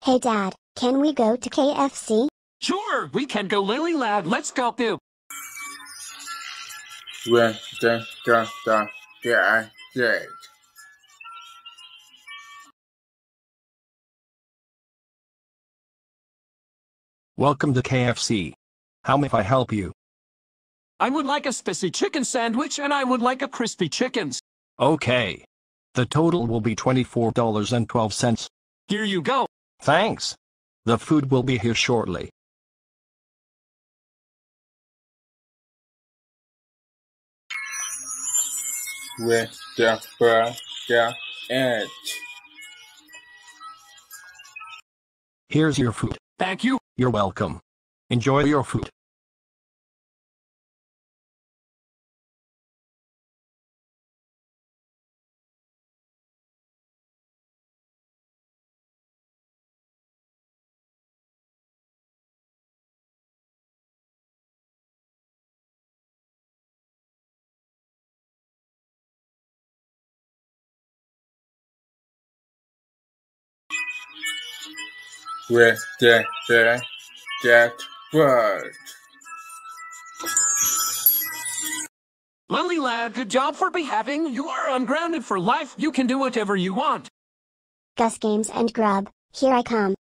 Hey Dad, can we go to KFC? Sure, we can go, Lily lad. Let's go, too. Welcome to KFC. How may I help you? I would like a spicy chicken sandwich and I would like a crispy chickens. Okay. The total will be $24.12. Here you go. Thanks. The food will be here shortly. With the burger edge. Here's your food. Thank you. You're welcome. Enjoy your food. With the bird. Lily lad, good job for behaving. You are ungrounded for life. You can do whatever you want. Gus Games and Grub, here I come.